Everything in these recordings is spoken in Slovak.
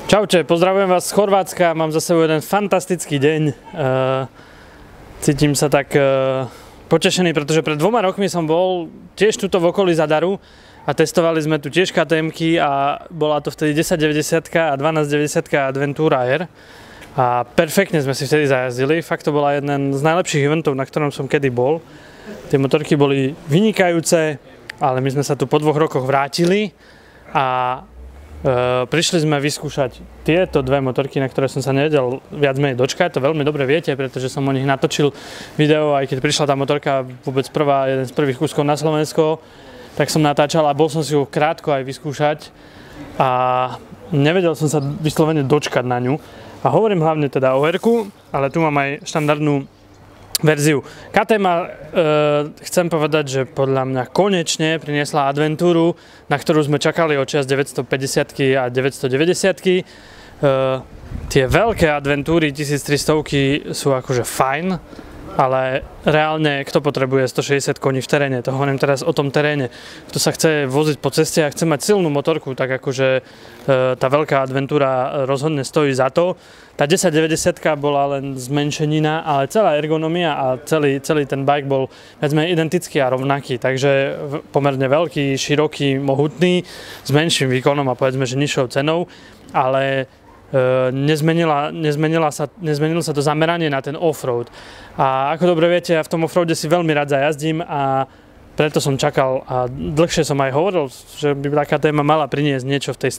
Čaute, pozdravujem vás z Chorvátska, mám za sebou jeden fantastický deň. Cítim sa tak potešený, pretože pred 2 rokmi som bol tiež tuto v okolí Zadaru a testovali sme tu tiež KTM-ky a bola to vtedy 1090 a 1290 Adventura R. A perfektne sme si vtedy zajazdili, fakt to bola jeden z najlepších eventov, na ktorom som kedy bol. Tie motorky boli vynikajúce, ale my sme sa tu po 2 rokoch vrátili a prišli sme vyskúšať tieto 2 motorky, na ktoré som sa nevedel viac menej dočkať. To veľmi dobre viete, pretože som o nich natočil video, aj keď prišla tá motorka vôbec jeden z prvých kúskov na Slovensko, tak som natáčal a bol som si ho krátko aj vyskúšať a nevedel som sa vyslovene dočkať na ňu. A hovorím hlavne teda o R-ku, ale tu mám aj štandardnú verziu. KTM, chcem povedať, že podľa mňa konečne priniesla Adventuru, na ktorú sme čakali od čias 950 a 990. Tie veľké Adventúry 1300 sú akože fajn, ale reálne kto potrebuje 160 koní v teréne, to hovorím teraz o tom teréne. Kto sa chce voziť po ceste a chce mať silnú motorku, tak akože tá veľká Adventura rozhodne stojí za to. Tá 1090 bola len zmenšenina, ale celá ergonomia a celý ten bike bol viac menej identický a rovnaký, takže pomerne veľký, široký, mohutný, s menším výkonom a povedzme, že nižšou cenou, ale nezmenilo sa to zameranie na ten offroad. A ako dobre viete, ja v tom offroade si veľmi rád zajazdím a preto som čakal a dlhšie som aj hovoril, že by taká téma mala priniesť niečo v tej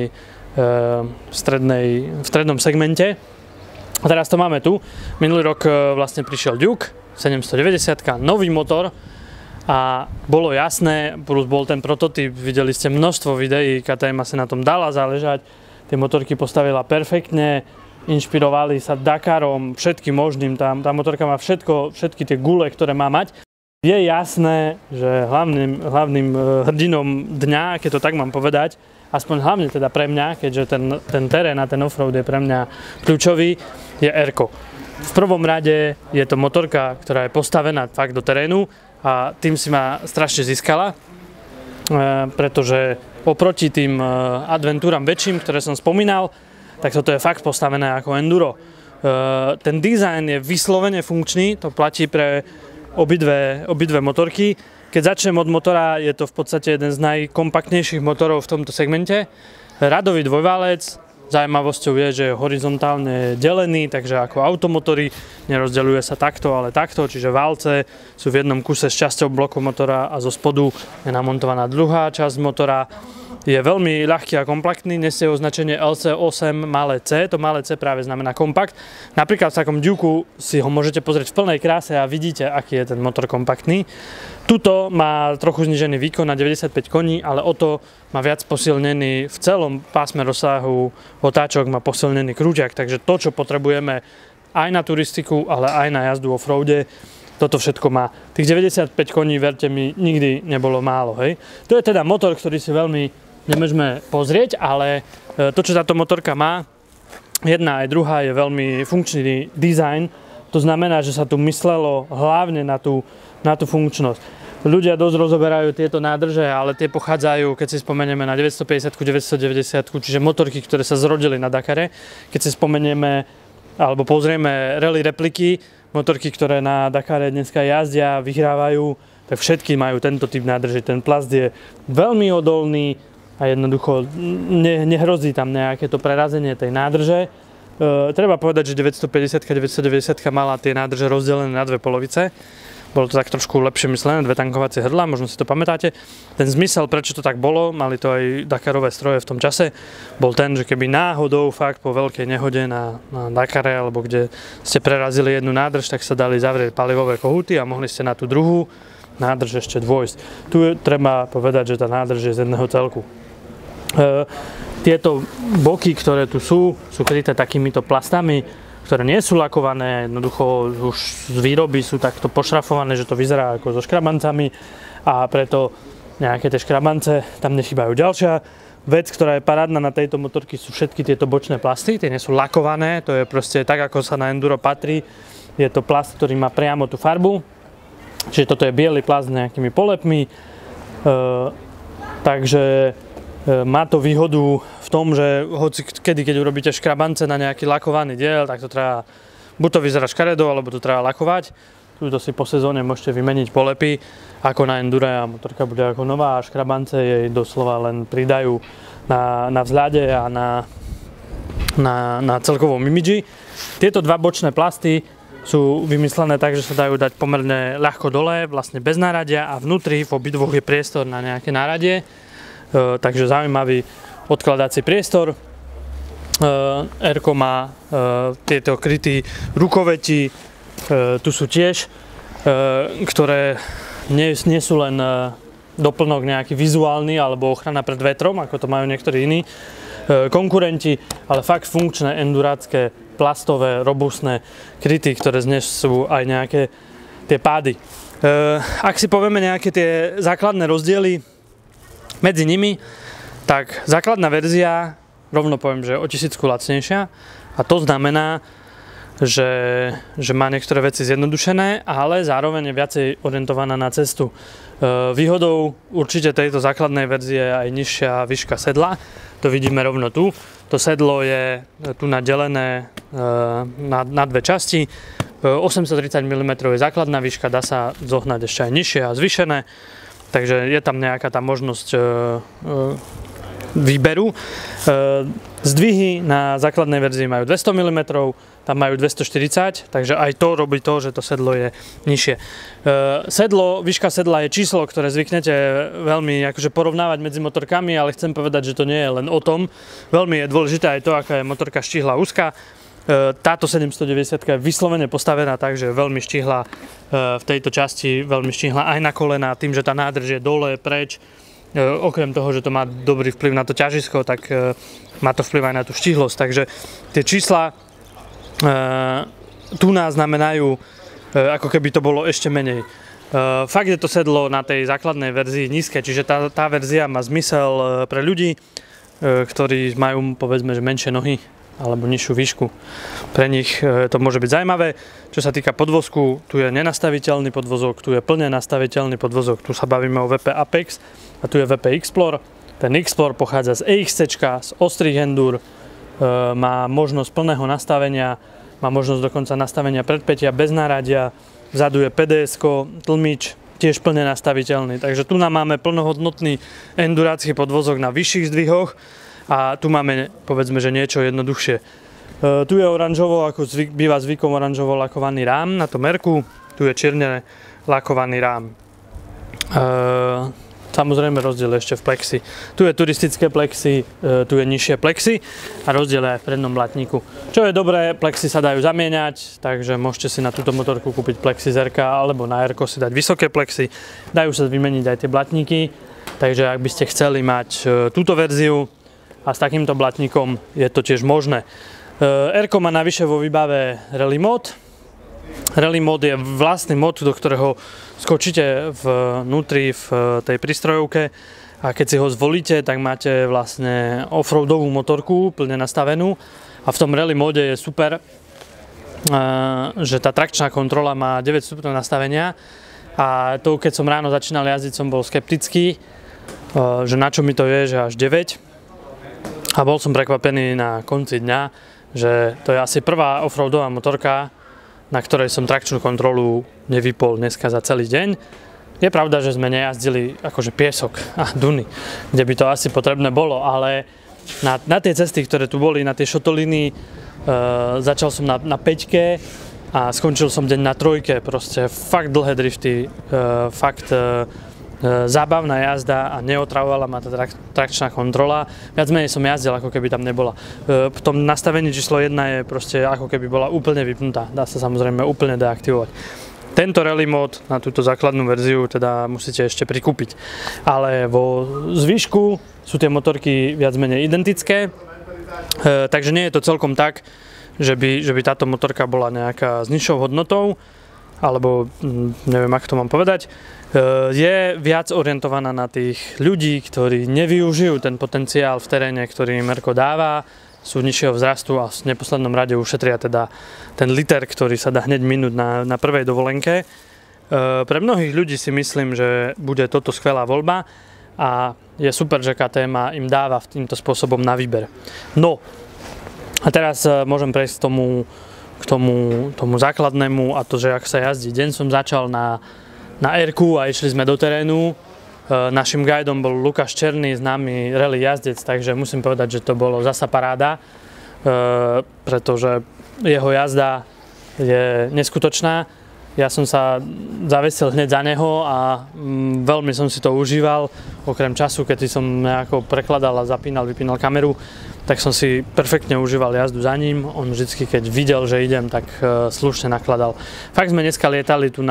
strednom segmente. A teraz to máme tu. Minulý rok vlastne prišiel Duke 790, nový motor a bolo jasné, plus bol ten prototyp, videli ste množstvo videí, KTM sa na tom dala záležať. Tie motorky postavila perfektne, inšpirovali sa Dakarom, všetkým možným, tá motorka má všetky tie gule, ktoré má mať. Je jasné, že hlavným hrdinom dňa, keď to tak mám povedať, aspoň hlavne teda pre mňa, keďže ten terén a ten offroad je pre mňa kľúčový, je R-ko. V prvom rade je to motorka, ktorá je postavená fakt do terénu a tým si ma strašne získala, pretože oproti tým Adventúram väčším, ktoré som spomínal, tak toto je fakt postavené ako enduro. Ten dizajn je vyslovene funkčný, to platí pre obidve motorky. Keď začnem od motora, je to v podstate jeden z najkompaktnejších motorov v tomto segmente. Radový dvojválec, zaujímavosťou je, že je horizontálne delený, takže ako automotory nerozdeľuje sa takto, ale takto, čiže válce sú v jednom kuse s časťou bloku motora a zo spodu je namontovaná druhá časť motora. Je veľmi ľahký a kompaktný, nesie označenie LC8 malé C, to malé C práve znamená kompakt. Napríklad v takom Duku si ho môžete pozrieť v plnej kráse a vidíte, aký je ten motor kompaktný. Tuto má trochu znížený výkon na 95 koní, ale o to má viac posilnený v celom pásme rozsahu otáčok, má posilnený krúťak, takže to, čo potrebujeme aj na turistiku, ale aj na jazdu offroade, toto všetko má. Tých 95 koní, verte mi, nikdy nebolo málo, hej. To je teda motor, ktorý si veľmi nemôžeme pozrieť, ale to, čo táto motorka má, jedna aj druhá, je veľmi funkčný dizajn. To znamená, že sa tu myslelo hlavne na tú funkčnosť. Ľudia dosť rozoberajú tieto nádrže, ale tie pochádzajú, keď si spomenieme na 950, 990, čiže motorky, ktoré sa zrodili na Dakare. Keď si spomenieme alebo pozrieme rally repliky, motorky, ktoré na Dakare dneska jazdia, vyhrávajú, tak všetky majú tento typ nádrže. Ten plast je veľmi odolný a jednoducho nehrozí tam nejaké to prerazenie tej nádrže. Treba povedať, že 950 a 990 mala tie nádrže rozdelené na 2 polovice. Bolo to tak trošku lepšie myslené, 2 tankovacie hrdlá, možno si to pamätáte. Ten zmysel, prečo to tak bolo, mali to aj Dakarové stroje v tom čase, bol ten, že keby náhodou fakt po veľkej nehode na Dakare, alebo kde ste prerazili jednu nádrž, tak sa dali zavrieť palivové kohúty a mohli ste na tú druhú nádrž ešte dôjsť. Tu treba povedať, že tá nádrž je z jedného celku. Tieto boky, ktoré tu sú kryté takýmito plastami, ktoré nie sú lakované, jednoducho už z výroby sú takto pošrafované, že to vyzerá ako so škrabancami a preto nejaké tie škrabance tam nechýbajú. Ďalšia vec, ktorá je parádna na tejto motorky, sú všetky tieto bočné plasty, tie nie sú lakované, to je proste tak, ako sa na enduro patrí. Je to plast, ktorý má priamo tú farbu, čiže toto je biely plast s nejakými polepmi, takže má to výhodu v tom, že hoci kedy, keď urobíte škrabance na nejaký lakovaný diel, tak to treba, buď to vyzerá škaredo, alebo to treba lakovať. Tuto si po sezóne môžete vymeniť polepy, ako na endure a motorka bude ako nová a škrabance jej doslova len pridajú na vzhľade a na celkovom imidži. Tieto dva bočné plasty sú vymyslené tak, že sa dajú dať pomerne ľahko dole, vlastne bez náradia a vnútri v obidvoch je priestor na nejaké náradie. Takže zaujímavý odkladací priestor. Erko má tieto krytý rukoveti, tu sú tiež, ktoré nie sú len doplnok nejaký vizuálny alebo ochrana pred vetrom, ako to majú niektorí iní konkurenti, ale fakt funkčné, endurácké, plastové, robustné kryty, ktoré znesú aj nejaké tie pády. Ak si povieme nejaké tie základné rozdiely medzi nimi, tak základná verzia, rovno poviem, že o 1000 lacnejšia a to znamená, že má niektoré veci zjednodušené, ale zároveň je viacej orientovaná na cestu. Výhodou určite tejto základnej verzie je aj nižšia výška sedla. To vidíme rovno tu. To sedlo je tu nadelené na dve časti. 830 mm je základná výška, dá sa zohnať ešte aj nižšie a zvyšené. Takže je tam nejaká tá možnosť výberu. Zdvihy na základnej verzii majú 200 mm, tam majú 240, takže aj to robí to, že to sedlo je nižšie. Výška sedla je číslo, ktoré zvyknete veľmi akože porovnávať medzi motorkami, ale chcem povedať, že to nie je len o tom. Veľmi je dôležité aj to, aká je motorka štíhla úzka. Táto 790 je vyslovene postavená tak, že je veľmi štíhla v tejto časti, veľmi štíhla aj na kolena, tým, že tá nádrž je dole, preč. Okrem toho, že to má dobrý vplyv na to ťažisko, tak má to vplyv aj na tú štíhlosť. Takže tie čísla tu nás znamenajú, ako keby to bolo ešte menej. Fakt je to sedlo na tej základnej verzii nízke, čiže tá verzia má zmysel pre ľudí, ktorí majú povedzme že menšie nohy alebo nižšiu výšku. Pre nich to môže byť zaujímavé. Čo sa týka podvozku, tu je nenastaviteľný podvozok, tu je plne nastaviteľný podvozok, tu sa bavíme o VP Apex a tu je VP Explore. Ten Explore pochádza z EXC, z ostrých endur, má možnosť plného nastavenia, má možnosť dokonca nastavenia predpätia bez náradia, vzadu je PDS-ko, tlmič, tiež plne nastaviteľný. Takže tu nám máme plnohodnotný endurácky podvozok na vyšších zdvihoch a tu máme, povedzme, že niečo jednoduchšie. Tu je oranžovo, ako býva zvykom, oranžovo lakovaný rám na tom Erku, tu je čierne lakovaný rám. Samozrejme rozdiel ešte v plexi. Tu je turistické plexi, tu je nižšie plexi a rozdiel je aj v prednom blatníku. Čo je dobré, plexi sa dajú zamieňať, takže môžete si na túto motorku kúpiť plexi z RK alebo na RK si dať vysoké plexi. Dajú sa vymeniť aj tie blatníky, takže ak by ste chceli mať túto verziu a s takýmto blatníkom je to tiež možné. RK má navyše vo výbave Rally Mode. Rally Mode je vlastný mod, do ktorého skočíte vnútri v tej prístrojovke a keď si ho zvolíte, tak máte vlastne offroadovú motorku plne nastavenú a v tom Rally Mode je super, že tá trakčná kontrola má 9 stupňov nastavenia a to keď som ráno začínal jazdiť, som bol skeptický, že na čo mi to je, že až 9 a bol som prekvapený na konci dňa, že to je asi prvá offroadová motorka, na ktorej som trakčnú kontrolu nevypol dneska za celý deň. Je pravda, že sme nejazdili akože piesok a duny, kde by to asi potrebné bolo, ale na tie cesty, ktoré tu boli, na tie šotoliny, začal som na 5-ke a skončil som deň na 3-ke, proste fakt dlhé drifty, fakt zábavná jazda a neotravovala ma tá trakčná kontrola. Viac menej som jazdil, ako keby tam nebola. V tom nastavení číslo 1 je proste ako keby bola úplne vypnutá. Dá sa samozrejme úplne deaktivovať. Tento Rally Mode na túto základnú verziu teda musíte ešte prikúpiť. Ale vo zvyšku sú tie motorky viac menej identické. Takže nie je to celkom tak, že by táto motorka bola nejaká s nižšou hodnotou, alebo neviem, ako to mám povedať. Je viac orientovaná na tých ľudí, ktorí nevyužijú ten potenciál v teréne, ktorý im Erko dáva, sú nižšieho vzrastu a v neposlednom rade ušetria teda ten liter, ktorý sa dá hneď minúť na prvej dovolenke. Pre mnohých ľudí si myslím, že bude toto skvelá voľba a je super, že KTM im dáva týmto spôsobom na výber. No a teraz môžem prejsť k tomu základnému, a to, že ak sa jazdí. Deň som začal na R-ku a išli sme do terénu. Našim guidom bol Lukáš Černý, známy rally jazdec, takže musím povedať, že to bolo zasa paráda, pretože jeho jazda je neskutočná. Ja som sa zavesil hneď za neho a veľmi som si to užíval, okrem času, keď som nejako prekladal a zapínal, vypínal kameru, tak som si perfektne užíval jazdu za ním. On vždycky, keď videl, že idem, tak slušne nakladal. Fakt sme dneska lietali tu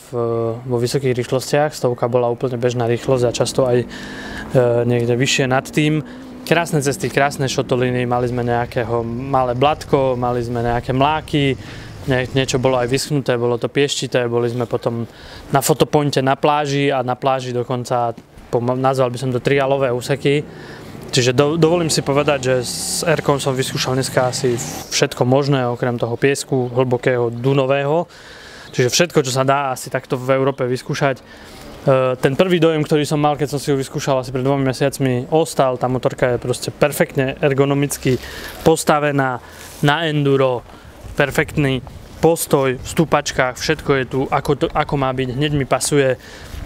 vo vysokých rýchlostiach, 100 bola úplne bežná rýchlosť a často aj niekde vyššie nad tým. Krásne cesty, krásne šotoliny, mali sme nejakého malé blatko, mali sme nejaké mláky, niečo bolo aj vyschnuté, bolo to pieštité, boli sme potom na fotopointe na pláži a na pláži dokonca, nazval by som to trialové úseky. Čiže dovolím si povedať, že s R-kom som vyskúšal dneska asi všetko možné, okrem toho piesku hlbokého dunového. Čiže všetko, čo sa dá asi takto v Európe vyskúšať. Ten prvý dojem, ktorý som mal, keď som si ho vyskúšal asi pred 2 mesiacmi, ostal. Tá motorka je proste perfektne ergonomicky postavená na enduro, perfektný postoj v stúpačkách, všetko je tu ako má byť, hneď mi pasuje.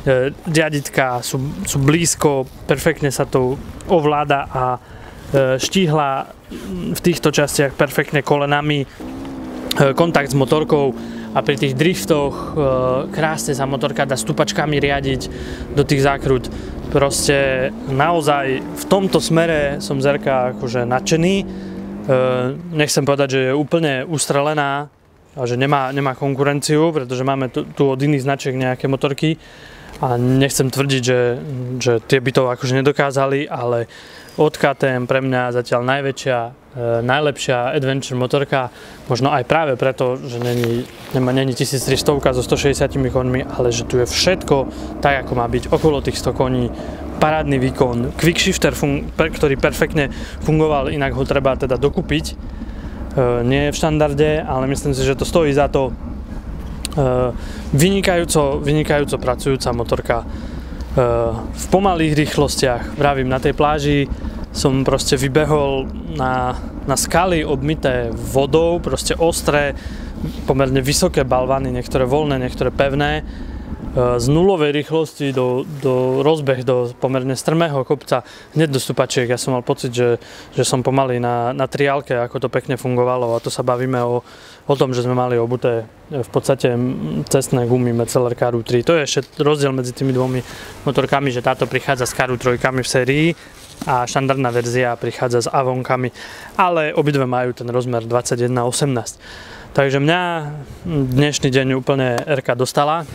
Riaditka sú blízko, perfektne sa to ovláda a štíhla v týchto častiach perfektne kolenami, kontakt s motorkou a pri tých driftoch krásne sa motorka dá stúpačkami riadiť do tých zákrut. Proste naozaj v tomto smere som z R-ka akože nadšený. Nechcem povedať, že je úplne ustrelená a že nemá konkurenciu, pretože máme tu od iných značiek nejaké motorky. A nechcem tvrdiť, že tie by to akože nedokázali, ale od KTM pre mňa zatiaľ najlepšia adventure motorka, možno aj práve preto, že není 1300 so 160 koňmi, ale že tu je všetko tak, ako má byť, okolo tých 100 koní, parádny výkon, quickshifter, ktorý perfektne fungoval, inak ho treba teda dokúpiť, nie je v štandarde, ale myslím si, že to stojí za to. Vynikajúco pracujúca motorka v pomalých rýchlostiach. Vravím, na tej pláži som proste vybehol na skaly obmité vodou, proste ostré, pomerne vysoké balvany, niektoré voľné, niektoré pevné, z nulovej rýchlosti do rozbeh do pomerne strmého kopca, hneď do stupačiek. Ja som mal pocit, že som pomaly na triálke, ako to pekne fungovalo, a to sa bavíme o tom, že sme mali obuté v podstate cestné gumy Metzeler Karoo 3. To je ešte rozdiel medzi tými dvomi motorkami, že táto prichádza s Karoo 3 v sérii a štandardná verzia prichádza s Avonkami, ale obidve majú ten rozmer 21/18. Takže mňa dnešný deň úplne R-ka dostala.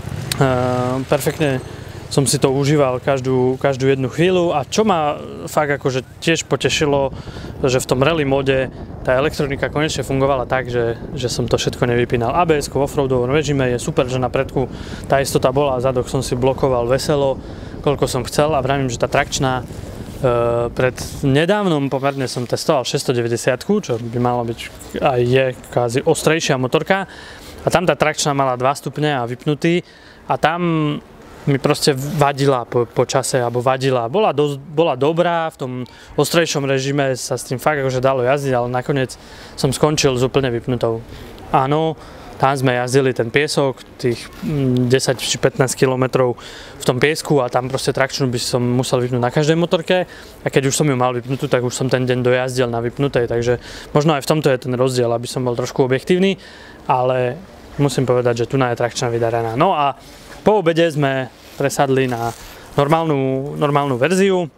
Perfektne som si to užíval každú jednu chvíľu, a čo ma fakt akože tiež potešilo, že v tom rally móde tá elektronika konečne fungovala tak, že som to všetko nevypínal. ABS-ko v offroadovom režime je super, že na predku tá istota bola, a zadok som si blokoval veselo, koľko som chcel, a vravím, že tá trakčná pred nedávnom pomerne som testoval 690, čo by malo byť aj je kvázi ostrejšia motorka, a tam tá trakčná mala 2 stupne a vypnutý. A tam mi proste vadila po čase, alebo vadila. Bola dobrá, v tom ostrejšom režime sa s tým fakt akože dalo jazdiť, ale nakoniec som skončil s úplne vypnutou. Áno, tam sme jazdili ten piesok, tých 10 či 15 km v tom piesku, a tam proste trakčnú by som musel vypnúť na každej motorke, a keď už som ju mal vypnutú, tak už som ten deň dojazdil na vypnutej, takže možno aj v tomto je ten rozdiel, aby som bol trošku objektívny, ale musím povedať, že tu je trakčná vydarená. No a po obede sme presadli na normálnu verziu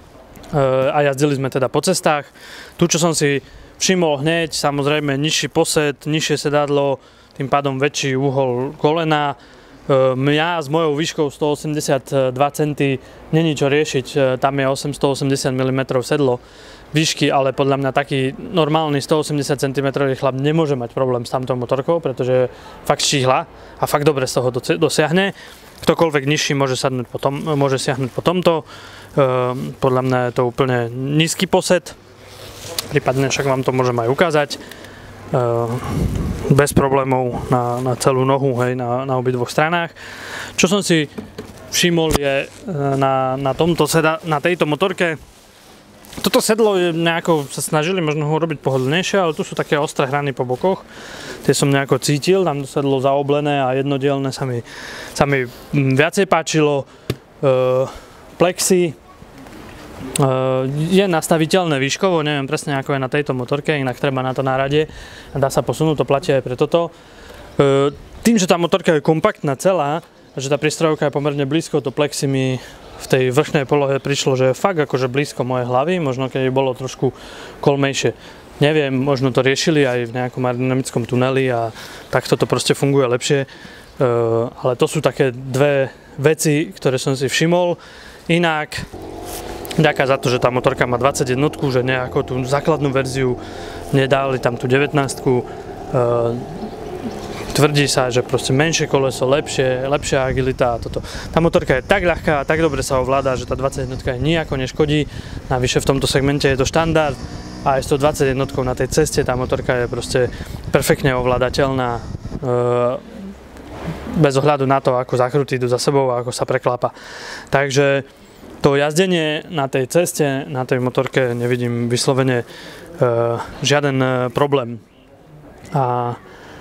a jazdili sme teda po cestách. Tu, čo som si všimol hneď, samozrejme nižší posed, nižšie sedadlo, tým pádom väčší uhol kolena. Mňa s mojou výškou 182 cm není čo riešiť, tam je 880 mm sedlo výšky, ale podľa mňa taký normálny 180 cm chlap nemôže mať problém s tamtou motorkou, pretože je fakt štíhla a fakt dobre z toho dosiahne. Ktokoľvek nižší môže siahnuť po tomto. Podľa mňa je to úplne nízky posed, prípadne však vám to môžem aj ukázať. Bez problémov na celú nohu, hej, na obidvoch stranách. Čo som si všimol je na tejto motorke. Toto sedlo je nejako, sa snažili možno ho robiť pohodlnejšie, ale tu sú také ostré hrany po bokoch. Tie som nejako cítil, tam to sedlo zaoblené a jednodielne sa mi viacej páčilo. Plexi je nastaviteľné výškovo, neviem presne ako je na tejto motorke, inak treba na to nárade a dá sa posunúť, to platí aj pre toto. Tým, že tá motorka je kompaktná celá, a že tá prístrojovka je pomerne blízko, to plexi mi v tej vrchnej polohe prišlo, že je fakt akože blízko mojej hlavy, možno keď bolo trošku kolmejšie. Neviem, možno to riešili aj v nejakom aerodynamickom tuneli a takto to proste funguje lepšie. Ale to sú také dve veci, ktoré som si všimol. Inak, ďaká za to, že tá motorka má 21, že nejako tú základnú verziu nedali tam tú 19. Tvrdí sa, že proste menšie koleso, lepšia agilita a toto. Tá motorka je tak ľahká, tak dobre sa ovláda, že tá 21 nijako neškodí. Navyše v tomto segmente je to štandard a aj s tou 21 na tej ceste tá motorka je proste perfektne ovládateľná bez ohľadu na to, ako zakrúty idú za sebou a ako sa preklápa. Takže to jazdenie na tej ceste, na tej motorke nevidím vyslovene žiaden problém. A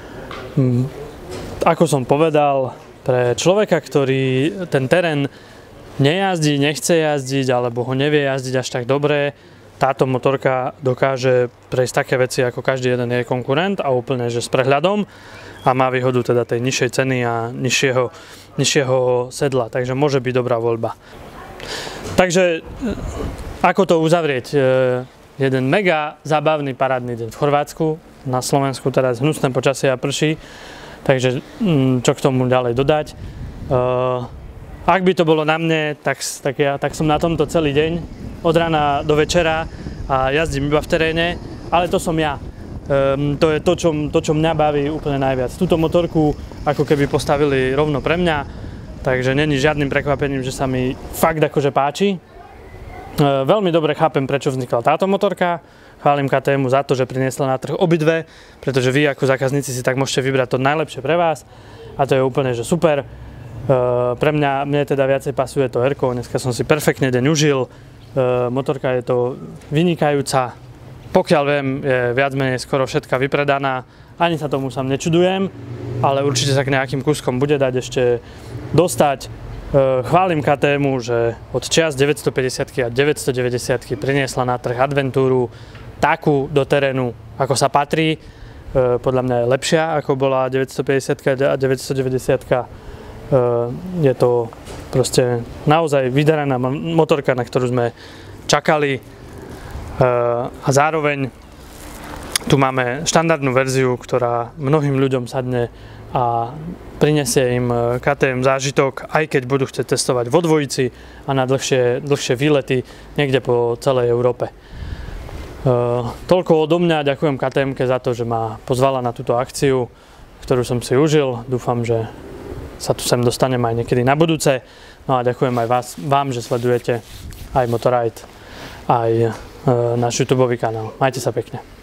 ako som povedal, pre človeka, ktorý ten terén nejazdí, nechce jazdiť alebo ho nevie jazdiť až tak dobre, táto motorka dokáže prejsť také veci, ako každý jeden jej konkurent a úplne že s prehľadom a má výhodu teda tej nižšej ceny a nižšieho sedla, takže môže byť dobrá voľba. Takže ako to uzavrieť? Jeden mega zábavný parádny deň v Chorvátsku, na Slovensku teraz hnusné počasie a prší, takže čo k tomu ďalej dodať. Ak by to bolo na mne, tak som na tomto celý deň, od rána do večera a jazdím iba v teréne, ale to som ja. To je to, čo mňa baví úplne najviac. Túto motorku ako keby postavili rovno pre mňa, takže není žiadnym prekvapením, že sa mi fakt akože páči. Veľmi dobre chápem, prečo vznikla táto motorka. Chválim KTM za to, že priniesla na trh obidve, pretože vy ako zákazníci si tak môžete vybrať to najlepšie pre vás a to je úplne že super. Mne teda viacej pasuje to R-ko, dneska som si perfektne deň užil. Motorka je to vynikajúca, pokiaľ viem, je viac menej skoro všetka vypredaná, ani sa tomu sám nečudujem, ale určite sa k nejakým kúskom bude dať ešte dostať. Chválim KTM, že od čias 950 a 990 priniesla na trh adventúru takú do terénu, ako sa patrí. Podľa mňa je lepšia, ako bola 950 a 990. Je to proste naozaj vydaraná motorka, na ktorú sme čakali. A zároveň tu máme štandardnú verziu, ktorá mnohým ľuďom sadne a prinesie im KTM zážitok, aj keď budú chcieť testovať vo dvojici a na dlhšie výlety niekde po celej Európe. Toľko odo mňa, ďakujem KTM-ke za to, že ma pozvala na túto akciu, ktorú som si užil. Dúfam, že sa tu sem dostanem aj niekedy na budúce. No a ďakujem aj vám, že sledujete aj Motorride, aj náš YouTube kanál. Majte sa pekne.